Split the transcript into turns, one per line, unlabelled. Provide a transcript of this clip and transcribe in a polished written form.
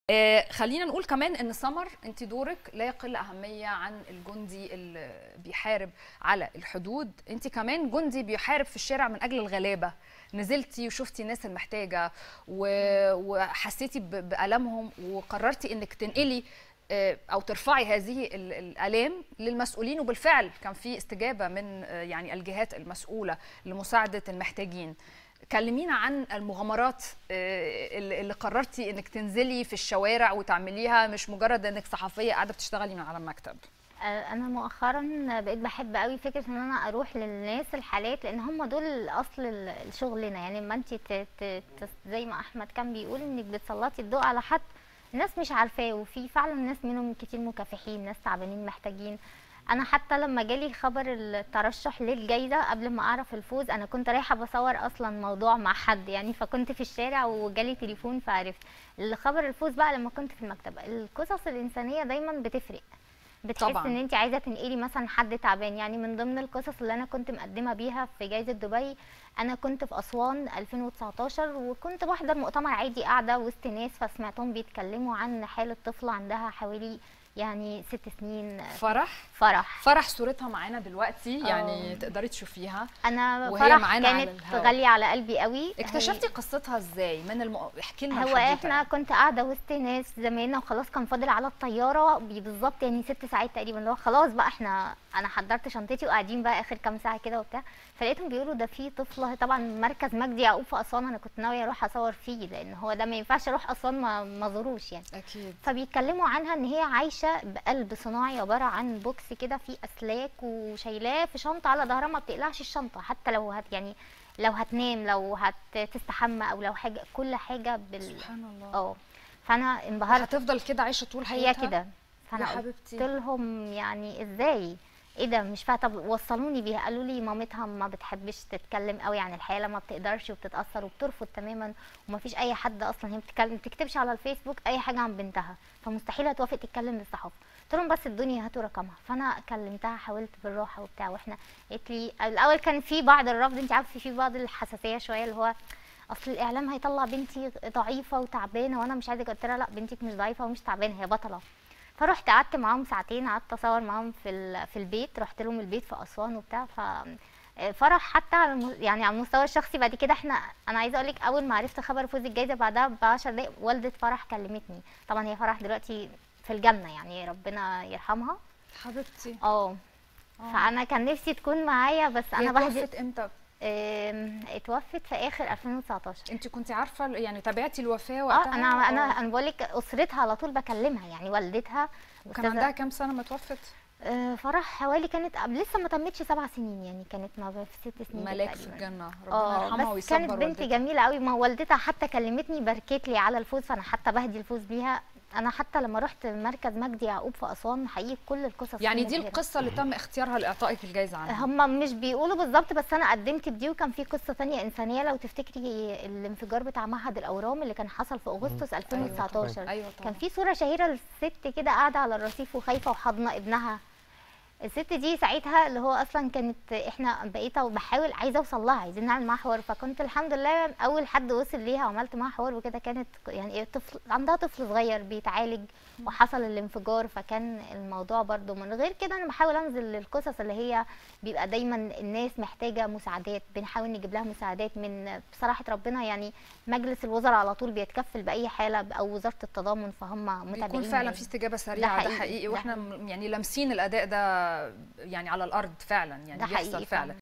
خلينا نقول كمان ان سمر انت دورك لا يقل اهميه عن الجندي اللي بيحارب على الحدود. انت كمان جندي بيحارب في الشارع من اجل الغلابه، نزلتي وشفتي الناس المحتاجه وحسيتي بألمهم وقررتي انك تنقلي او ترفعي هذه الآلام للمسؤولين، وبالفعل كان في استجابه من يعني الجهات المسؤوله لمساعده المحتاجين. كلمينا عن المغامرات اللي قررتي انك تنزلي في الشوارع وتعمليها، مش مجرد انك صحفيه قاعده بتشتغلي من على المكتب.
انا مؤخرا بقيت بحب قوي فكره ان انا اروح للناس الحالات، لان هم دول اصل شغلنا. يعني لما انت زي ما احمد كان بيقول انك بتسلطي الضوء على حد الناس مش عارفاه، وفي فعلا ناس منهم كتير مكافحين، ناس تعبانين محتاجين. انا حتى لما جالي خبر الترشح للجائزه قبل ما اعرف الفوز، انا كنت رايحه بصور اصلا موضوع مع حد يعني، فكنت في الشارع وجالي تليفون فعرفت الخبر الفوز بقى لما كنت في المكتب. القصص الانسانيه دايما بتفرق، بتحس
طبعا.
ان انت عايزه تنقلي مثلا حد تعبان. يعني من ضمن القصص اللي انا كنت مقدمه بيها في جائزه دبي، انا كنت في اسوان 2019 وكنت بحضر مؤتمر عادي قاعده وسط ناس، فسمعتهم بيتكلموا عن حاله طفله عندها حوالي يعني 6 سنين. فرح صورتها معانا دلوقتي، يعني تقدري تشوفيها. انا وهي فرح معانا كانت غاليه على قلبي قوي.
اكتشفتي قصتها ازاي احكي لنا.
هو احنا كنت قاعده وسط ناس زمايلنا وخلاص كان فاضل على الطياره بالظبط يعني 6 ساعات تقريبا، اللي هو خلاص بقى انا حضرت شنطتي وقاعدين بقى اخر كام ساعه كده وبتاع، فلقيتهم بيقولوا ده في طفله. طبعا مركز مجدي يعقوب في اسوان انا كنت ناويه اروح اصور فيه، لان هو ده ما ينفعش اروح اسوان ما زوروش يعني.
اكيد.
فبيتكلموا عنها ان هي عايشه بقلب صناعي عباره عن بوكس كده فيه اسلاك وشايلاه في شنطه على ظهرها، ما بتقلعش الشنطه حتى لو يعني لو هتنام، لو هتستحمى، او لو حاجه، كل حاجه
سبحان الله.
فانا انبهرت.
هتفضل كده عايشه طول حياتها
هي كده. فانا قلت لهم يعني ازاي، ايه ده مش فاهمه. طب وصلوني بيها، قالوا لي مامتها ما بتحبش تتكلم قوي عن الحاله، ما بتقدرش وبتتاثر وبترفض تماما، وما فيش اي حد اصلا، هي ما بتكتبش على الفيسبوك اي حاجه عن بنتها، فمستحيل هتوافق تتكلم للصحافه. قلت لهم بس ادوني هاتوا رقمها. فانا كلمتها حاولت بالراحه وبتاع، واحنا قالت لي الاول كان في بعض الرفض، انت عارفه في بعض الحساسيه شويه، اللي هو اصل الاعلام هيطلع بنتي ضعيفه وتعبانه وانا مش عايزه. قلت لها لا، بنتك مش ضعيفه ومش تعبانه، هي بطله. فرحت قعدت معاهم ساعتين، قعدت اصور معاهم في البيت، رحت لهم البيت في اسوان وبتاع. فرح حتى يعني على المستوى الشخصي بعد كده انا عايزه اقول لك، اول ما عرفت خبر فوز الجائزه بعدها ب10 دقايق والده فرح كلمتني. طبعا هي فرح دلوقتي في الجنه يعني، ربنا يرحمها
حبيبتي.
فانا كان نفسي تكون معايا، بس انا
اتوفت امتى؟
اتوفت في اخر 2019.
انت كنت عارفه يعني تابعتي الوفاه وقتها؟
انا بقول لك اسرتها على طول بكلمها، يعني والدتها.
وكان عندها كام سنه ما توفت؟
فرح حوالي كانت لسه ما تمتش 7 سنين يعني، كانت ما في 6 سنين.
ملاك في الجنه، ربنا يرحمها ويصبر
والدتها. كانت بنت جميله قوي، ما والدتها حتى كلمتني باركت لي على الفوز، فانا حتى بهدي الفوز ليها. انا حتى لما رحت مركز مجدي يعقوب في اسوان حقيقي كل القصص
يعني دي القصه اللي تم اختيارها لاعطائك الجائزه عنها.
هم مش بيقولوا بالظبط، بس انا قدمت بدي. وكان في قصه ثانيه انسانيه، لو تفتكري الانفجار بتاع معهد الاورام اللي كان حصل في اغسطس 2019.
أيوة طبعا.
كان في صوره شهيره للست كده قاعده على الرصيف وخايفه وحاضنه ابنها. الست دي ساعتها اللي هو اصلا كانت احنا بقيتها وبحاول عايزه اوصل لها، عايزين نعمل معاها حوار، فكنت الحمد لله اول حد وصل ليها وعملت معاها حوار وكده. كانت يعني طفل، عندها طفل صغير بيتعالج وحصل الانفجار، فكان الموضوع برده. من غير كده انا بحاول انزل للقصص اللي هي بيبقى دايما الناس محتاجه مساعدات، بنحاول نجيب لها مساعدات من بصراحه ربنا. يعني مجلس الوزراء على طول بيتكفل باي حاله، او وزاره التضامن، فهم متابعين.
بيكون فعلا في استجابه سريعه، ده حقيقي. واحنا يعني لامسين الاداء ده يعني على الارض فعلا، يعني بيحصل فعلا.